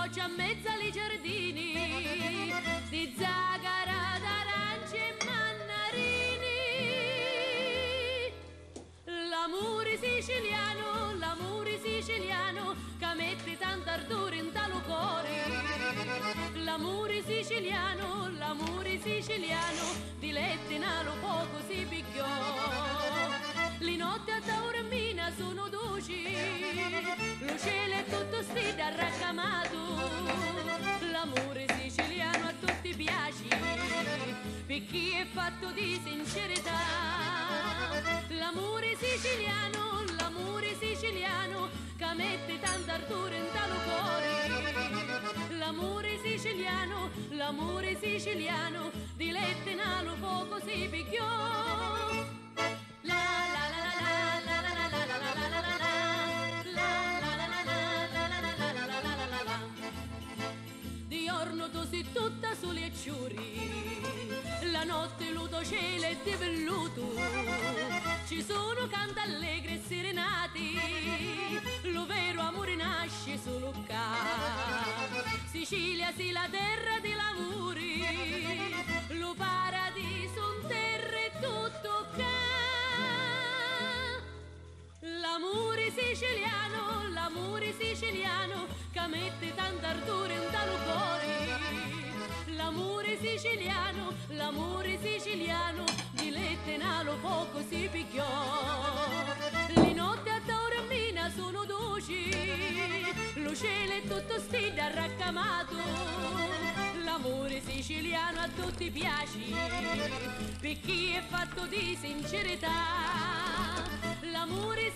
pioggia a mezzo ai giardini, di zagara, d'arance e mannarini. L'amore siciliano, che mette tanto ardore in talo cuore. L'amore siciliano, di lette in alo poco si picchiò. Le notti a Taormina sono dolci, lo cielo è tutto stile arraccamato. L'amore siciliano a tutti piace, per chi è fatto di sincerità. L'amore siciliano, che mette tanto ardore in talo cuore. L'amore siciliano, di lette in alo poco si picchiò. Di giorno tu sei tutta soli e ciuri, la notte luto cielo e di velluto. Ci sono canti allegri e serenati, lo vero amore nasce solo qua. Sicilia sì la terra di lavori, lo paradiso in terra è tutto qua. L'amore siciliano, che mette tanto ardore in talo cuore. L'amore siciliano, di lette in alo poco si picchiò. Le notti a Taormina sono dolci, lo cielo è tutto stile arraccamato. L'amore siciliano a tutti piace, per chi è fatto di sincerità. L'amore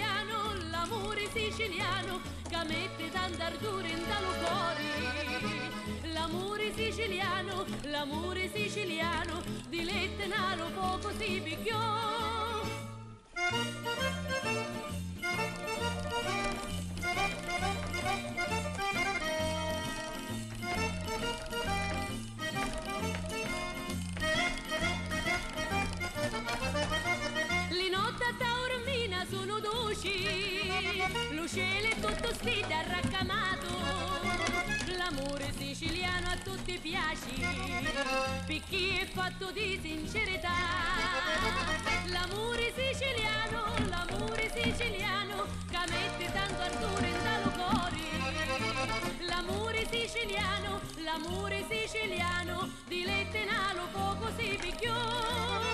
siciliano, che mette tanto ardore in talo cuore. L'amore siciliano, di lette in alo poco si picchiò. Le notti a Taormina sono dolci, lo cielo è tutto stile arraccamato. L'amore siciliano a tutti piace, per chi è fatto di sincerità. L'amore siciliano, che mette tanto ardore in talo cuore. L'amore siciliano, di lette in alo poco si picchiò.